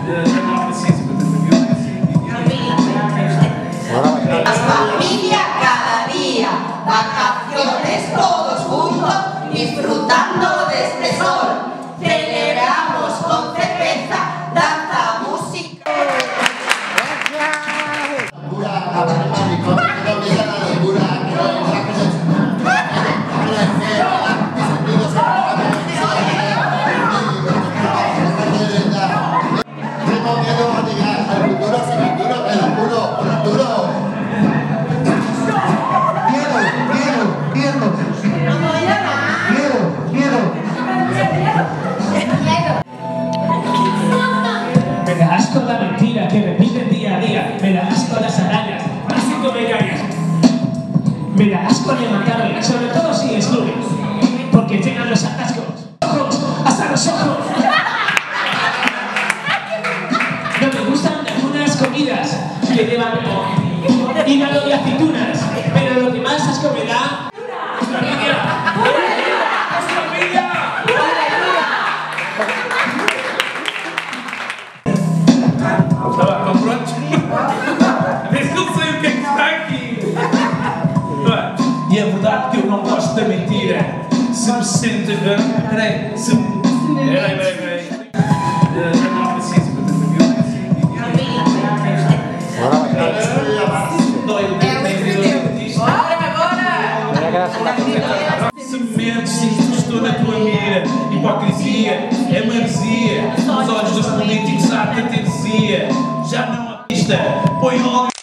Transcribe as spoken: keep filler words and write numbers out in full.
Más familia cada día, vacaciones todos juntos, disfrutando de este sol. Celebramos con cerveza, danza, música. Me da asco la mentira que repiten día a día. Me da asco las arañas, así como me callas. Me da asco levantarme, sobre todo si es lunes, porque llegan los atascos, ojos, hasta los ojos. No me gustan algunas comidas que llevan hígado y aceitunas, pero lo que más asco me da es la comida. Estão prontos? Vê se eu sei o que é que está aqui. E é verdade que eu não gosto da mentira. Se me sente... Peraí, se me... Peraí, peraí, peraí. Não preciso. Sementes, isto estou na tua mira. Hipocrisia, é maresia. Os olhos dos políticos há tanta heresia. Já não há pista, põe logo.